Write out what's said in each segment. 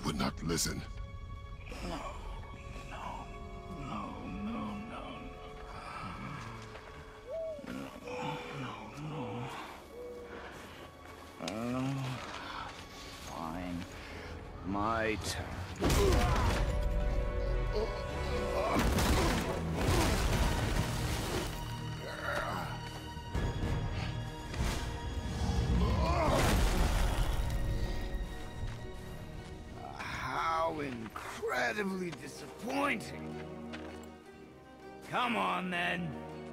would not listen. Fine. My turn. How incredibly disappointing. Come on, then.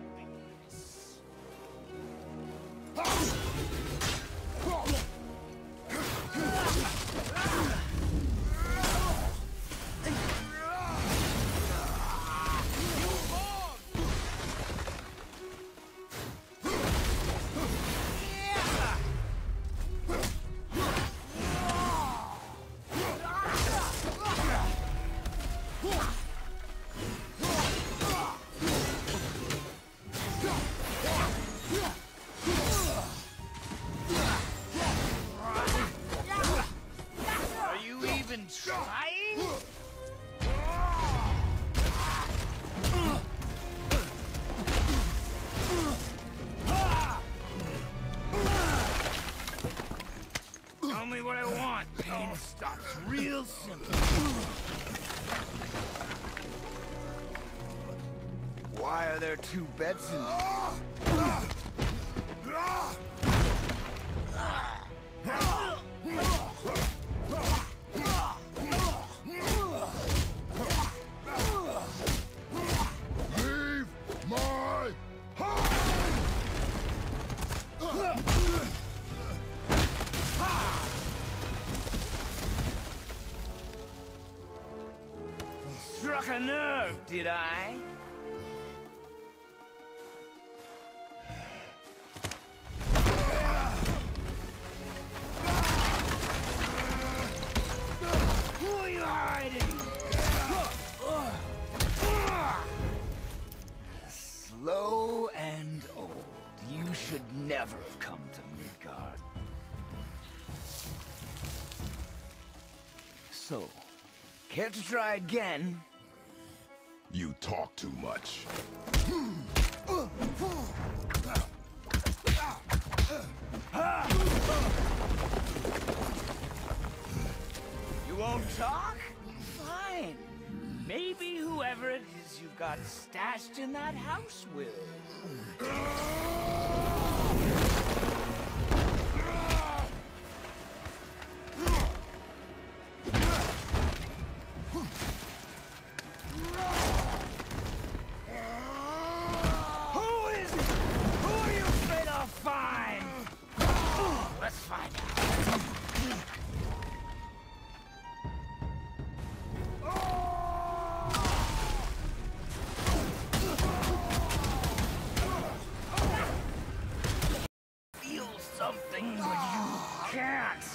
Are you even trying? Tell me what I want. Pain stops real simple. Why are there two beds in here? Leave my house! Struck a nerve, did I? Who are you hiding? Slow and old. You should never have come to Midgard. So, care to try again? You talk too much. You won't talk? Fine. Maybe whoever it is you've got stashed in that house will. Who is it? Who are you afraid I'll find? Let's find out. Feel something, but you can't.